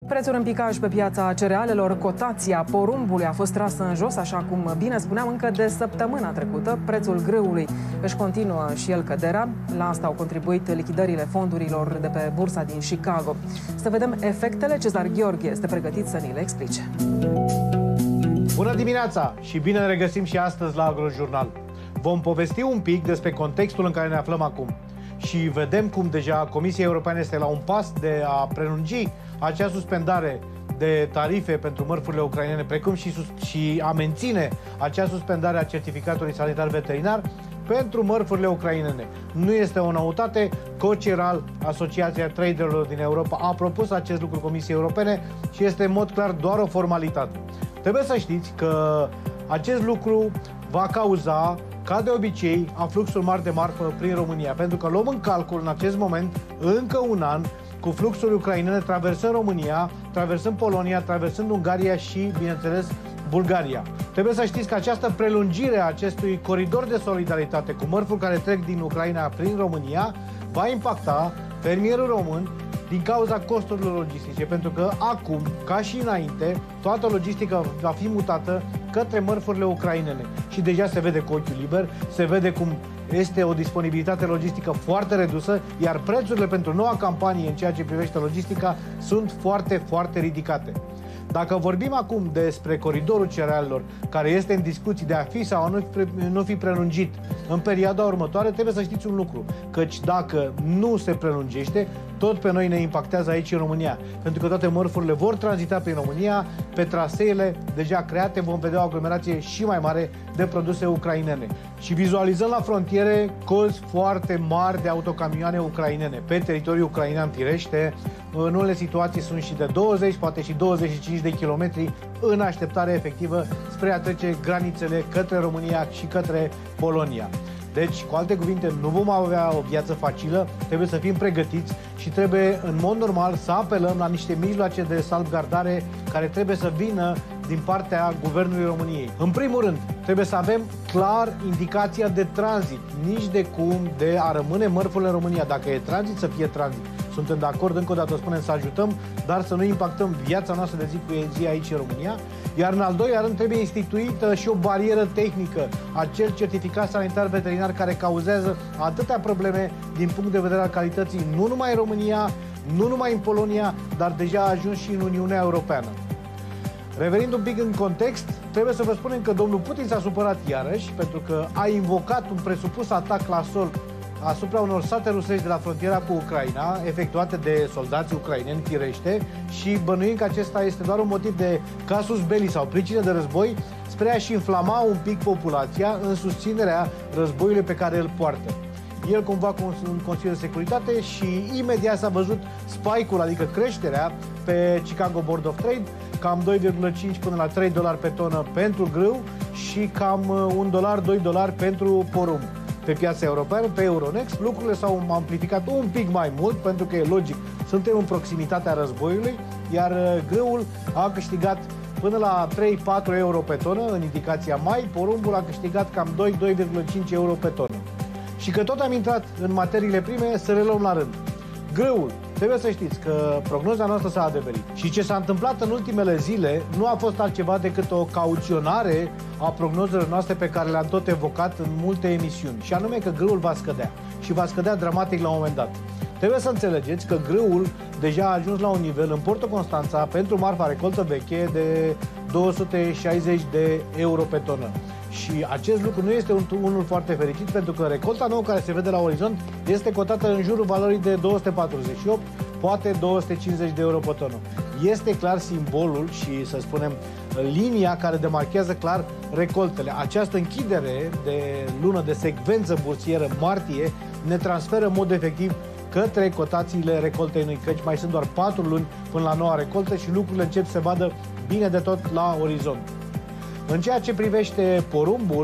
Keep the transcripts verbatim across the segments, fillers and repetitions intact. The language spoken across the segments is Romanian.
Prețuri în picaj pe piața cerealelor, cotația porumbului a fost trasă în jos, așa cum bine spuneam, încă de săptămâna trecută. Prețul grâului își continuă și el căderea. La asta au contribuit lichidările fondurilor de pe bursa din Chicago. Să vedem efectele. Cezar Gheorghe este pregătit să ni le explice. Bună dimineața și bine ne regăsim și astăzi la Agrojurnal. Vom povesti un pic despre contextul în care ne aflăm acum. Și vedem cum deja Comisia Europeană este la un pas de a prelungi acea suspendare de tarife pentru mărfurile ucrainene, precum și, și a menține acea suspendare a certificatului sanitar veterinar pentru mărfurile ucrainene. Nu este o noutate. Coceral, Asociația Traderilor din Europa, a propus acest lucru Comisiei Europene și este în mod clar doar o formalitate. Trebuie să știți că acest lucru va cauza, ca de obicei, afluxuri mari de marfă prin România, pentru că luăm în calcul în acest moment încă un an cu fluxuri ucrainene traversând România, traversând Polonia, traversând Ungaria și, bineînțeles, Bulgaria. Trebuie să știți că această prelungire a acestui coridor de solidaritate cu mărfuri care trec din Ucraina prin România va impacta fermierul român din cauza costurilor logistice, pentru că acum, ca și înainte, toată logistica va fi mutată către mărfurile ucrainene. Și deja se vede cu ochiul liber, se vede cum este o disponibilitate logistică foarte redusă, iar prețurile pentru noua campanie în ceea ce privește logistica sunt foarte, foarte ridicate. Dacă vorbim acum despre coridorul cerealelor, care este în discuții de a fi sau nu, nu fi prelungit în perioada următoare, trebuie să știți un lucru, căci dacă nu se prelungește, tot pe noi ne impactează aici în România, pentru că toate mărfurile vor tranzita prin România, pe traseele deja create vom vedea o aglomerație și mai mare de produse ucrainene. Și vizualizăm la frontiere colți foarte mari de autocamioane ucrainene pe teritoriul ucrainean firește. În unele situații sunt și de douăzeci, poate și douăzeci și cinci de kilometri în așteptare efectivă spre a trece granițele către România și către Polonia. Deci, cu alte cuvinte, nu vom avea o viață facilă, trebuie să fim pregătiți și trebuie, în mod normal, să apelăm la niște mijloace de salvgardare care trebuie să vină din partea Guvernului României. În primul rând, trebuie să avem clar indicația de tranzit, nici de cum de a rămâne mărfurile în România. Dacă e tranzit, să fie tranzit. Suntem de acord, încă o dată spunem, să ajutăm, dar să nu impactăm viața noastră de zi cu zi aici în România. Iar în al doilea rând trebuie instituită și o barieră tehnică, acel certificat sanitar veterinar care cauzează atâtea probleme din punct de vedere al calității, nu numai în România, nu numai în Polonia, dar deja a ajuns și în Uniunea Europeană. Revenind un pic în context, trebuie să vă spunem că domnul Putin s-a supărat iarăși pentru că a invocat un presupus atac la sol asupra unor sate rusești de la frontiera cu Ucraina, efectuate de soldați ucraineni firește, și bănuim că acesta este doar un motiv de casus belli sau pricină de război spre a-și inflama un pic populația în susținerea războiului pe care îl poartă. El cumva cu un Consiliu de Securitate și imediat s-a văzut spike-ul, adică creșterea pe Chicago Board of Trade, cam doi virgulă cinci până la trei dolari pe tonă pentru grâu și cam un dolar, doi dolari pentru porumb. Pe piața europeană, pe Euronext, lucrurile s-au amplificat un pic mai mult, pentru că e logic, suntem în proximitatea războiului, iar grâul a câștigat până la trei patru euro pe tonă, în indicația mai, porumbul a câștigat cam doi virgulă cinci euro pe tonă. Și că tot am intrat în materiile prime, să le luăm la rând. Grâul, trebuie să știți că prognoza noastră s-a adeverit. Și ce s-a întâmplat în ultimele zile nu a fost altceva decât o cauționare a prognozelor noastre pe care le-am tot evocat în multe emisiuni. Și anume că grâul va scădea. Și va scădea dramatic la un moment dat. Trebuie să înțelegeți că grâul deja a ajuns la un nivel în Porto Constanța pentru marfa recoltă veche de două sute șaizeci de euro pe tonă. Și acest lucru nu este un, unul foarte fericit, pentru că recolta nouă care se vede la orizont este cotată în jurul valorii de două sute patruzeci și opt, poate două sute cincizeci de euro pe tonă. Este clar simbolul și, să spunem, linia care demarchează clar recoltele. Această închidere de lună de secvență bursieră martie ne transferă în mod efectiv către cotațiile recoltei noi, căci mai sunt doar patru luni până la noua recoltă și lucrurile încep să se vadă bine de tot la orizont. În ceea ce privește porumbul,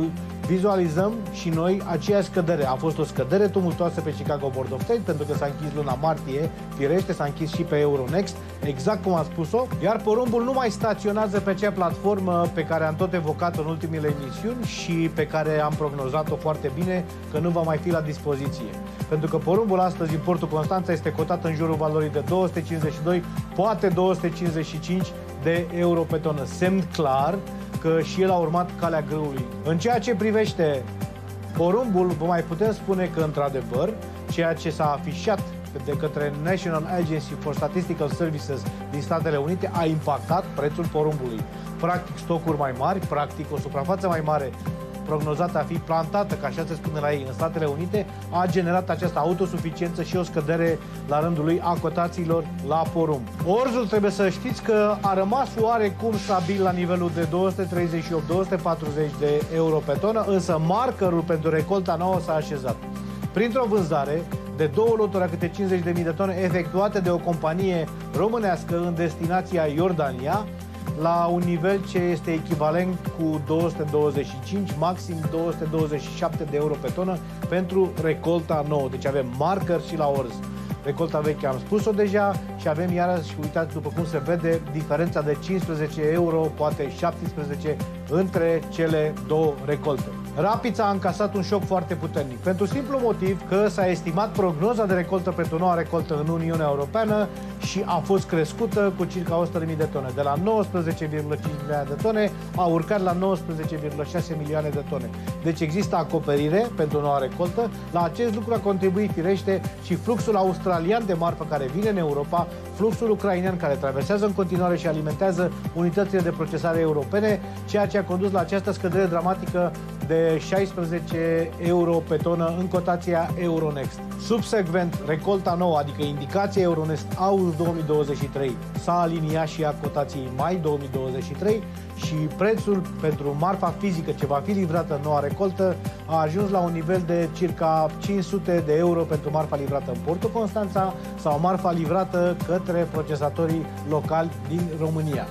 vizualizăm și noi aceeași scădere. A fost o scădere tumultoasă pe Chicago Board of Trade, pentru că s-a închis luna martie, firește, s-a închis și pe Euronext, exact cum am spus-o, iar porumbul nu mai staționează pe acea platformă pe care am tot evocat în ultimele emisiuni și pe care am prognozat-o foarte bine că nu va mai fi la dispoziție. Pentru că porumbul astăzi în portul Constanța este cotat în jurul valorii de două sute cincizeci și doi, poate două sute cincizeci și cinci de euro pe tonă. Semn clar că și el a urmat calea grâului. În ceea ce privește porumbul, vă mai putem spune că, într-adevăr, ceea ce s-a afișat de către National Agency for Statistical Services din Statele Unite a impactat prețul porumbului. Practic, stocuri mai mari, practic, o suprafață mai mare prognozată a fi plantată, ca așa se spune la ei, în Statele Unite, a generat această autosuficiență și o scădere la rândul lui a cotațiilor la porumb. Orzul, trebuie să știți că a rămas oarecum stabil la nivelul de două sute treizeci și opt - două sute patruzeci de euro pe tonă, însă markerul pentru recolta nouă s-a așezat printr-o vânzare de două loturi a câte cincizeci de mii de tone efectuate de o companie românească în destinația Iordania, la un nivel ce este echivalent cu două sute douăzeci și cinci, maxim două sute douăzeci și șapte de euro pe tonă pentru recolta nouă. Deci avem marker și la orz. Recolta veche am spus-o deja și avem iarăși, uitați după cum se vede, diferența de cincisprezece euro, poate șaptesprezece, între cele două recolte. Rapița a încasat un șoc foarte puternic, pentru simplu motiv că s-a estimat prognoza de recoltă pentru noua recoltă în Uniunea Europeană și a fost crescută cu circa o sută de mii de tone. De la nouăsprezece virgulă cinci milioane de tone a urcat la nouăsprezece virgulă șase milioane de tone. Deci există acoperire pentru noua recoltă. La acest lucru a contribuit, firește, și fluxul australian de marfă care vine în Europa, fluxul ucrainean care traversează în continuare și alimentează unitățile de procesare europene, ceea ce a condus la această scădere dramatică de șaisprezece euro pe tonă în cotația Euronext. Subsecvent, recolta nouă, adică indicația Euronext August două mii douăzeci și trei, s-a aliniat și a cotației mai două mii douăzeci și trei și prețul pentru marfa fizică ce va fi livrată în noua recoltă a ajuns la un nivel de circa cinci sute de euro pentru marfa livrată în portul Constanța sau marfa livrată către procesatorii locali din România.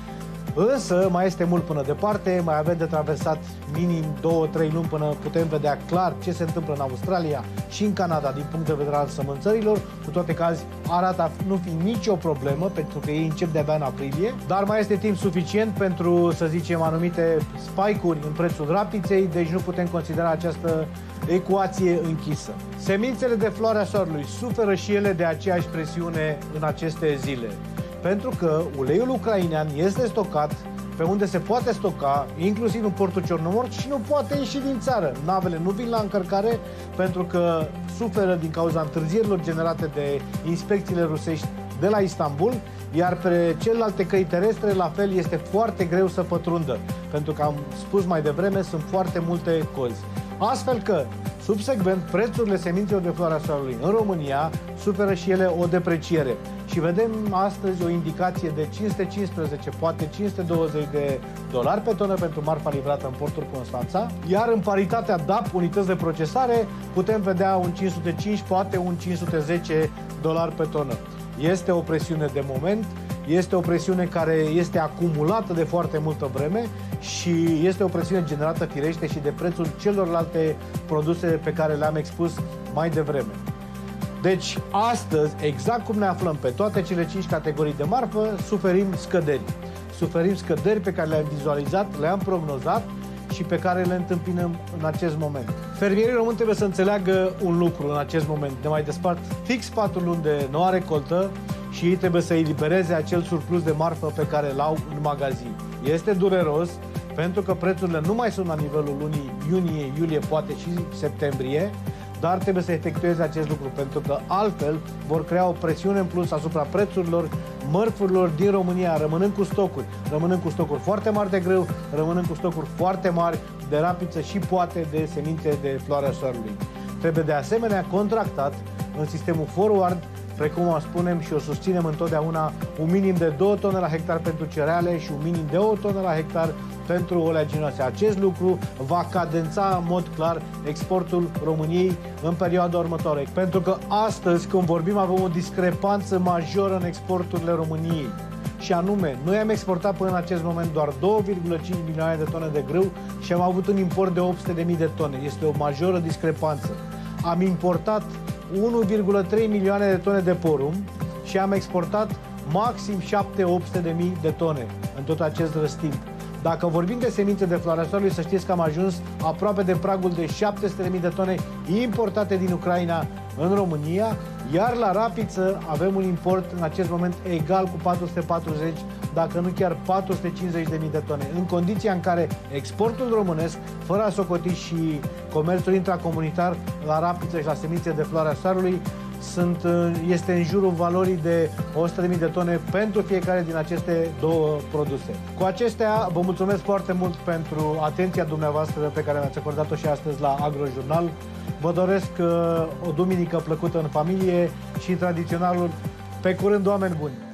Însă mai este mult până departe, mai avem de traversat minim două trei luni până putem vedea clar ce se întâmplă în Australia și în Canada din punct de vedere al sămânțărilor, cu toate că azi arată nu fi nicio problemă, pentru că ei încep de-abia în aprilie, dar mai este timp suficient pentru, să zicem, anumite spike-uri în prețul rapiței, deci nu putem considera această ecuație închisă. Semințele de floarea soarelui suferă și ele de aceeași presiune în aceste zile, pentru că uleiul ucrainean este stocat pe unde se poate stoca, inclusiv în portul Cernomorț, și nu poate ieși din țară. Navele nu vin la încărcare pentru că suferă din cauza întârzierilor generate de inspecțiile rusești de la Istanbul, iar pe celelalte căi terestre, la fel, este foarte greu să pătrundă, pentru că am spus mai devreme, sunt foarte multe cozi. Astfel că, subsecvent, prețurile semințelor de floarea soarelui în România suferă și ele o depreciere. Și vedem astăzi o indicație de cinci sute cincisprezece, poate cinci sute douăzeci de dolari pe tonă pentru marfa livrată în portul Constanța, iar în paritatea D A P, unități de procesare, putem vedea un cinci sute cinci, poate un cinci sute zece dolari pe tonă. Este o presiune de moment, este o presiune care este acumulată de foarte multă vreme și este o presiune generată, firește, și de prețul celorlalte produse pe care le-am expus mai devreme. Deci, astăzi, exact cum ne aflăm pe toate cele cinci categorii de marfă, suferim scăderi. Suferim scăderi pe care le-am vizualizat, le-am prognozat și pe care le întâmpinăm în acest moment. Fermierii români trebuie să înțeleagă un lucru în acest moment. Ne mai despart fix patru luni de noua recoltă și ei trebuie să elibereze acel surplus de marfă pe care l-au în magazin. Este dureros pentru că prețurile nu mai sunt la nivelul lunii iunie, iulie, poate și septembrie, dar trebuie să efectueze acest lucru, pentru că altfel vor crea o presiune în plus asupra prețurilor mărfurilor din România, rămânând cu stocuri, rămânând cu stocuri foarte mari de grâu, rămânând cu stocuri foarte mari de rapiță și poate de semințe de floarea soarelui. Trebuie de asemenea contractat în sistemul forward, precum o spunem și o susținem întotdeauna, un minim de două tone la hectar pentru cereale și un minim de o tonă la hectar pentru oleaginoase. Acest lucru va cadența în mod clar exportul României în perioada următoare. Pentru că astăzi, când vorbim, avem o discrepanță majoră în exporturile României. și anume, noi am exportat până în acest moment doar două virgulă cinci milioane de tone de grâu și am avut un import de opt sute de mii de tone. Este o majoră discrepanță. Am importat unu virgulă trei milioane de tone de porumb și am exportat maxim șapte opt sute de mii de tone în tot acest răstimp. Dacă vorbim de semințe de floarea soarelui, să știți că am ajuns aproape de pragul de șapte sute de mii de tone importate din Ucraina în România, iar la rapiță avem un import în acest moment egal cu patru sute patruzeci, dacă nu chiar patru sute cincizeci de mii de tone, în condiția în care exportul românesc, fără a socoti și comerțul intracomunitar la rapiță și la semințe de floarea soarelui, Sunt, este în jurul valorii de o sută de mii de tone pentru fiecare din aceste două produse. Cu acestea, vă mulțumesc foarte mult pentru atenția dumneavoastră pe care mi-ați acordat-o și astăzi la Agrojurnal. Vă doresc uh, o duminică plăcută în familie și tradiționalul pe curând, oameni buni!